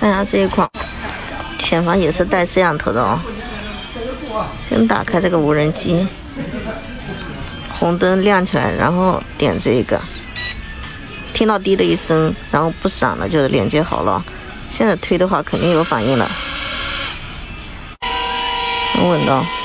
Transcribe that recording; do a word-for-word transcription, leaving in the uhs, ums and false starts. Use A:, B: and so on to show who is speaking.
A: 看一下这一款，前方也是带摄像头的哦。先打开这个无人机，红灯亮起来，然后点这个，听到滴的一声，然后不闪了，就是连接好了。现在推的话肯定有反应了，很稳当。